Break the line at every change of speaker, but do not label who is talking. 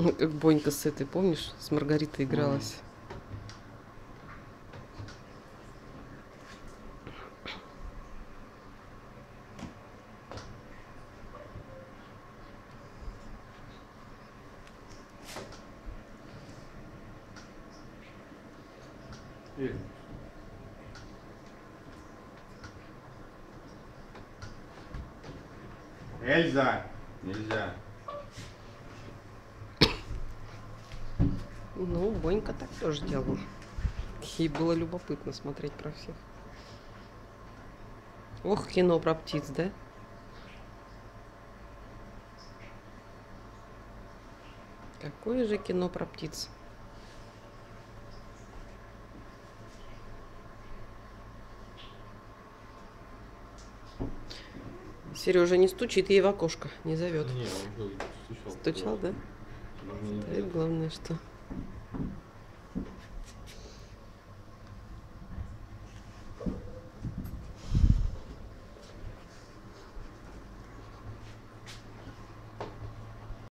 Как Бонька с этой, помнишь, с Маргаритой игралась.
Эльза, нельзя.
Ну, Бонька так тоже делала. Ей было любопытно смотреть про всех. Ох, кино про птиц, да? Какое же кино про птиц? Сережа не стучит ей в окошко, не зовет.
Не, он стучал.
Стучал, да? Стоит, главное, что